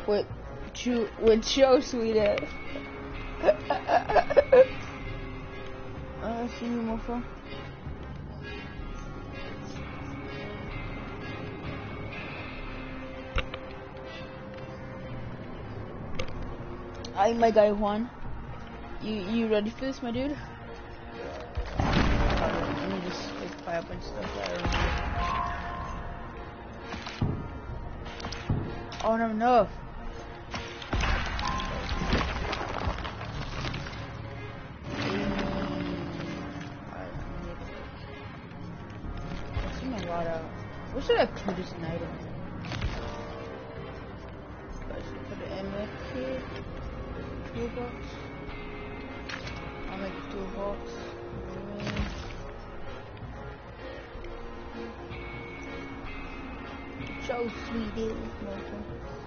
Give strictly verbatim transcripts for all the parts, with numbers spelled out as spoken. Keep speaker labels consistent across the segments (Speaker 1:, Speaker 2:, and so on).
Speaker 1: with Chu with Joe Sweet ass. uh, see you, mofo. I my guy Juan. You you ready for this, my dude? Uh, let me just like buy a bunch of stuff that I remember. Oh no no. I've seen a lot of. What should I purchase an item? I should put it in with here. Toolbox. I'll make a toolbox. So sweet, it was nothing.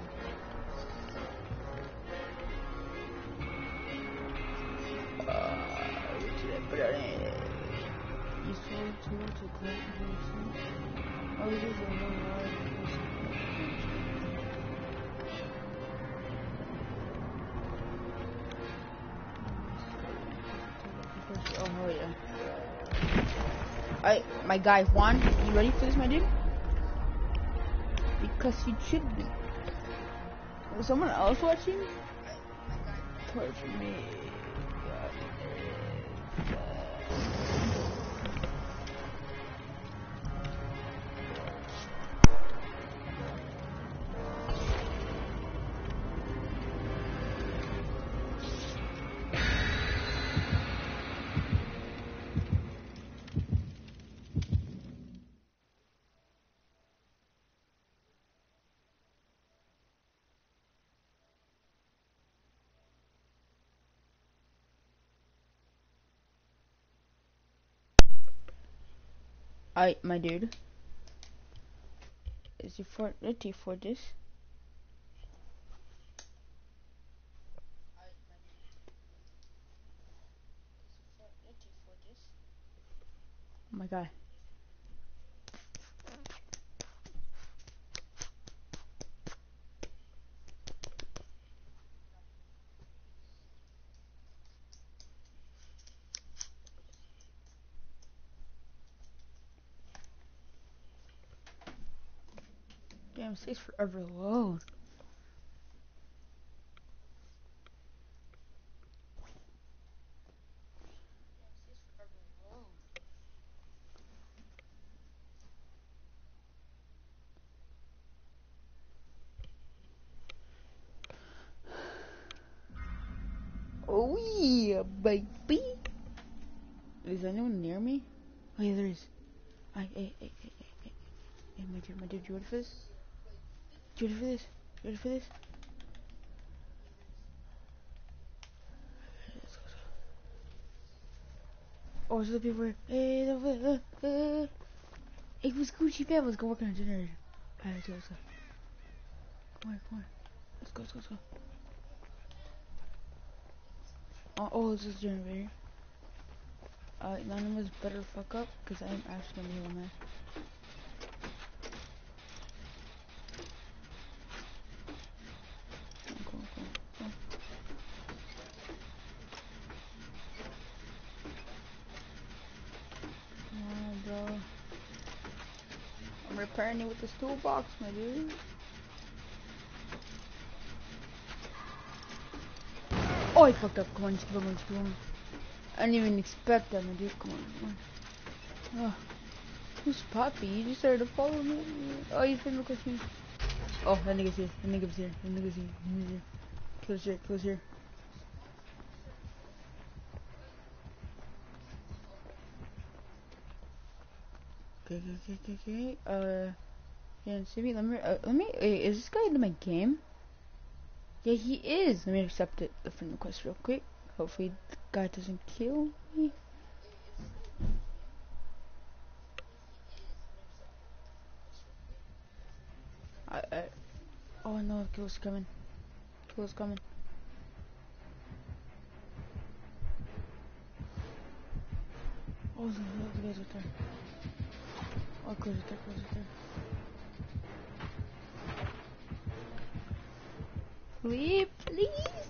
Speaker 1: Uh, what should I put on it? Useful tool to cultivate. Oh, this is a new one. Oh yeah. I my guy Juan, you ready for this, my dude? Because you should be. Is someone else watching? Torch me. I, my dude, is you for ready for this? Oh my god. Damn, stays forever alone. Oh yeah, baby. Is anyone near me? Oh yeah, there is. I, hey, hey, hey, hey, hey, hey, my dude, my dude, you ready for this? You ready for this? You ready for this? Oh, there's other people here. Hey, uh, uh, uh. Hey, who's Gucci Bad? Let's go work on a generator. Alright, let's go, let's go. Come on, come on. Let's go, let's go, let's go. Oh, oh, this is a generator. Uh, none of us better fuck up, because I'm actually gonna heal a man. Cool, cool, cool. Come on, bro. I'm repairing you with this toolbox, my dude. Oh, I fucked up. Come on, just keep on, just keep on. I didn't even expect that, my dude. Come on, come on. Oh, who's Poppy? You just started to follow me? Oh, you finna look at me. Oh, that nigga's here. That nigga's here. That nigga's here. That nigga's here. Close here, close here. Okay, okay, okay, okay, okay. Uh, yeah, see me. Let me, uh, let me. Wait, is this guy in my game? Yeah, he is. Let me accept it. The friend request real quick. Hopefully, the guy doesn't kill me. I, I. Oh no, kill's coming. Kill's coming. Oh, the, the guy's right there. Oh, close it there, close it there. Leave, please.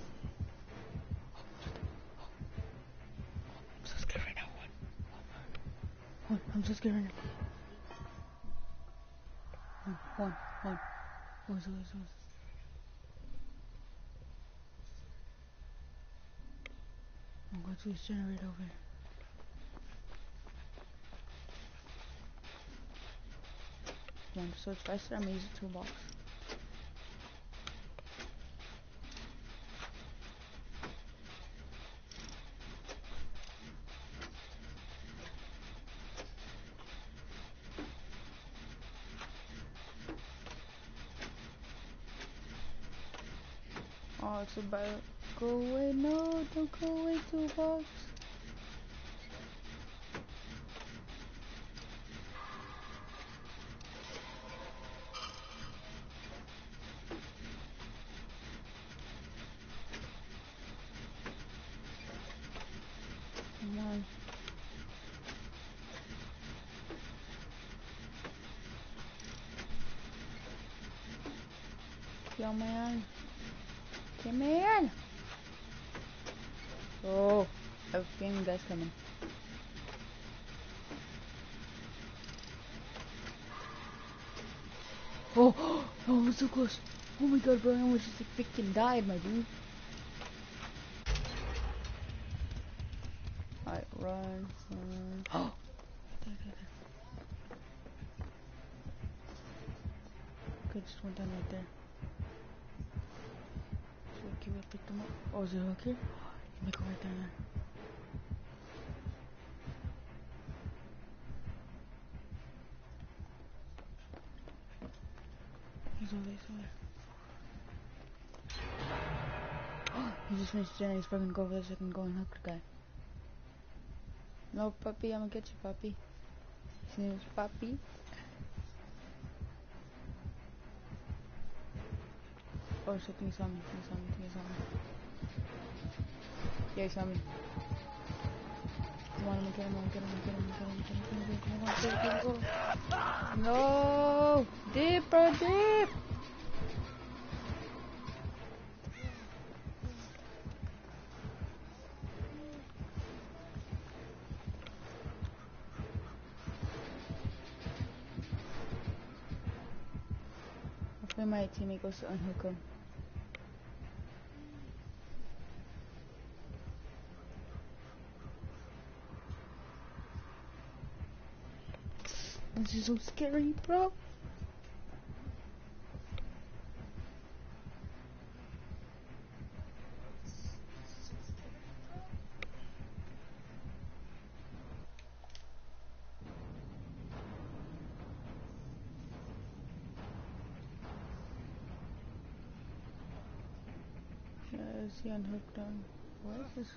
Speaker 1: I'm so scared right now. One. One. I'm so scared right now. One. One. One. One. One. One. I'm going to this generator over here. Come on, so it's faster. I'm gonna use the toolbox. Oh, it's about go away. No, don't go away, toolbox. Come on. Come on. Come in. Oh, I have a feeling you guys coming. Oh, oh, I'm so close. Oh my god, bro, I almost just freaking died, my dude. Alright, run, run. Oh! There, there, there. Okay, just went down right there. So, okay, we'll pick them up. Oh, is it okay? You might go right there now. He's over there, he's over there. He just finished dinner, he's probably gonna go over there so I can go and hook the guy. No, puppy, I'm gonna get you, puppy. His name is Puppy. Oh shit, he saw me, he saw me, he saw me. Yeah, he saw me. Come on, I'm gonna get him, I'm gonna get him, I'm gonna get him, get him, get him, get him, get him, get him, get him. No! Deep, bro, deep! Hopefully my teammate goes to unhook him. This is so scary, bro. Yeah, is he unhooked him? What is this?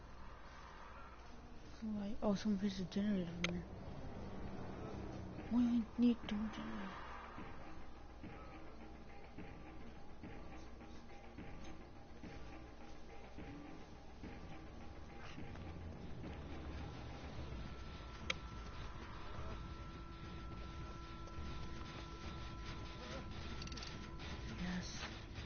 Speaker 1: Like, oh, someone fixed the generator in there. What do you need to generate? Yes.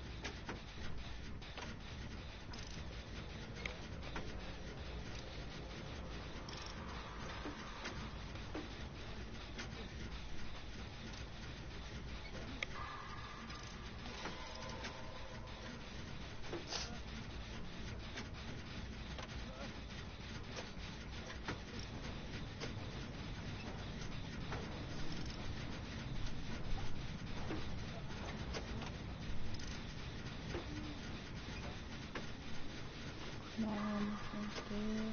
Speaker 1: Mom, okay.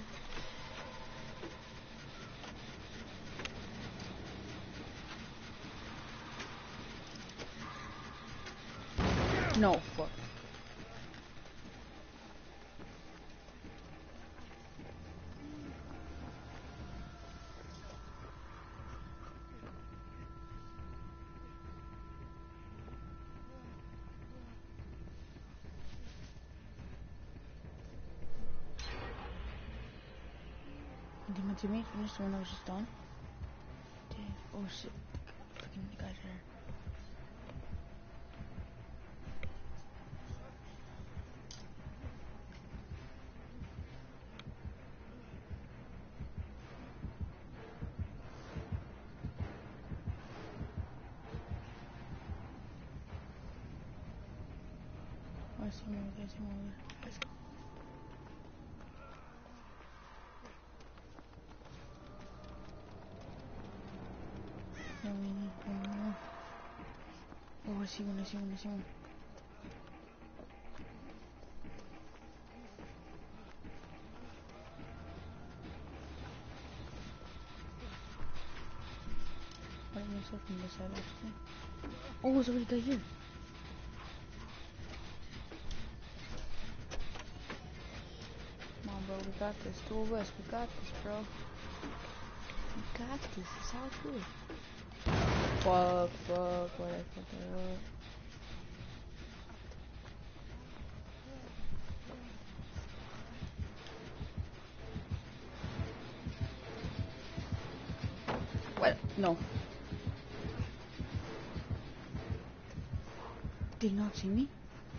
Speaker 1: No, fuck. Did my teammate finish the one that was just done? Did. Oh shit. Freaking the guy's here. some more, there's some more. Let's go. No, we need one more. Oh, I see one, I see one, I see one. Fight myself from this side, actually. Oh, there's already a guy here. Come on, bro, we got this. Two of us, we got this, bro. We got this, it's all good. Fuck, fuck, what I fucked up. What? No. Did not see me?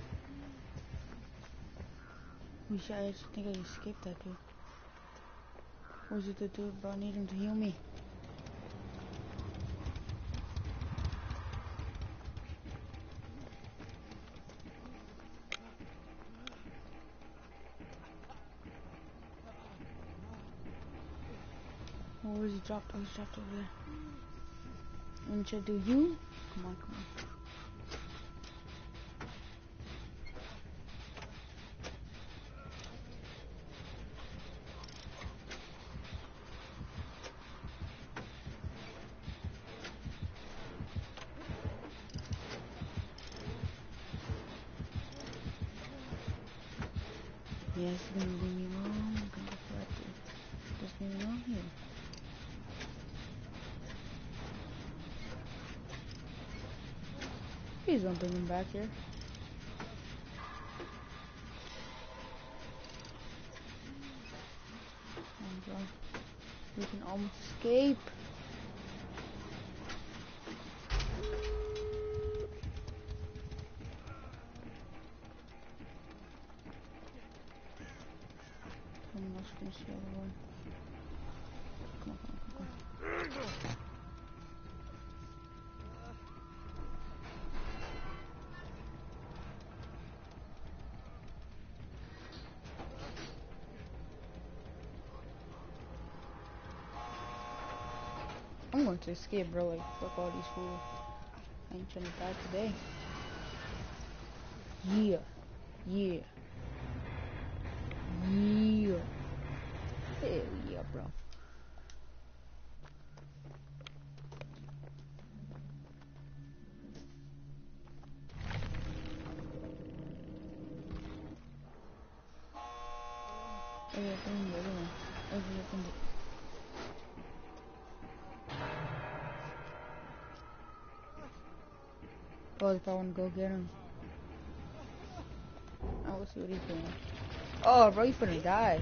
Speaker 1: We should, I just think I escaped that dude. Was it the dude, bro? I need him to heal me. Oh, where's he dropped? Oh, he's dropped over there. And should I do you? Come on, come on. Yes, he's gonna leave me alone. I'm gonna collect it. Just leave me alone here. Please don't bring him back here. Come on, bro. We can almost escape. I'm not gonna see the other one. Come on, come on, come on. I'm going to escape, bro. Like, fuck all these fools. I ain't trying to die today. Yeah. Yeah. Yeah. Hell yeah, bro. Oh, yeah, open the other one. Oh, yeah, opened it. Oh, if I want to go get him. I will see what he's doing. Oh, bro, he's gonna die.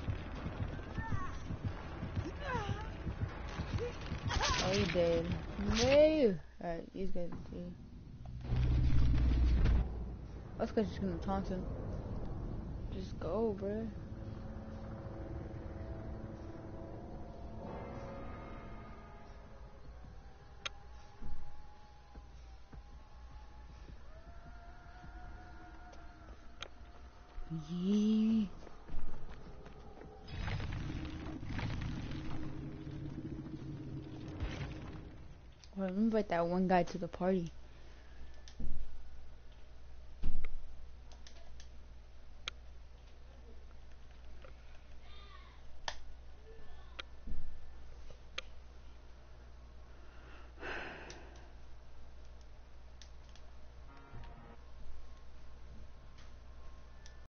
Speaker 1: Oh, he dead. No. Alright, these guys are dead. That's because he's gonna taunt him. Just go, bro. Yeah. Well, invite that one guy to the party.